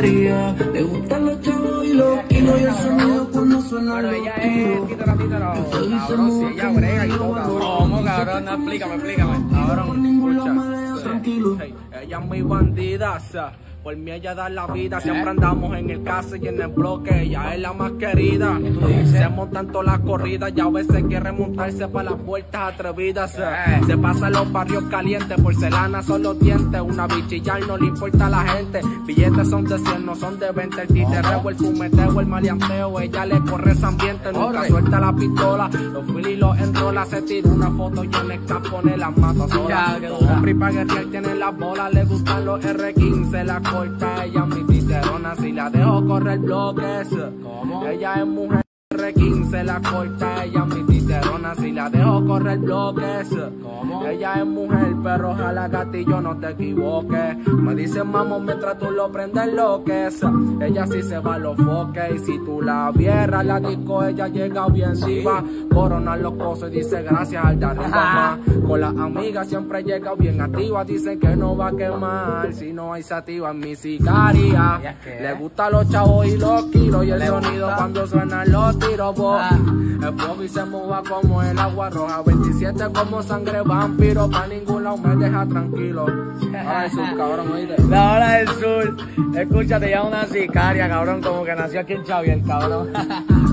sicaria. Le gustan los chavos y los kilos y el sonido cuando suena los tiros. Cabrón, si ella brega y toca. ¿Cómo, cabrón? No, explícame. Cabrón, escucha. Ella es muy bandida, por mí ella da la vida, siempre andamos en el caso y en el bloque, ella es la más querida. Se montan todas las corridas y a veces quiere montarse para las vueltas atrevidas. Se pasa en los barrios calientes, porcelana son los dientes, una bichillar no le importa a la gente. Billetes son de 100, no son de 20, el titerreo, el fumeteo, el maleanteo, ella le corre ese ambiente, nunca suelta la pistola, los filis los enrola, se tira una foto y en el capone las mata sola. Hombre y pa' guerrear tiene las bolas, le gustan los R15, la corta, ella es mi titerona, si la dejo correr bloques. Ella es mujer R15, la corta, ella es mi titerona, si la dejo correr bloques. Ella es mujer, pero ojalá gatillo no te equivoques. Me dicen mamón mientras tú lo prendes lo que es. Ella sí se va a los foques, y si tú la vieras la disco, ella llega bien diva. Corona los cosos y dice gracias al de arriba. Con las amigas siempre llega bien activa, dicen que no va a quemar si no hay sativa en mi sicaria. Le gustan los chavos y los kilos y el sonido cuando suenan los tiros. El fuego y se mueva como el agua roja, 27 como sangre vampiro, pa' ningún lado me deja tranquilo. Ay, sur, cabrón, oíste. La hora del sur, escúchate, ya una sicaria, cabrón, como que nació aquí en Xavier, cabrón.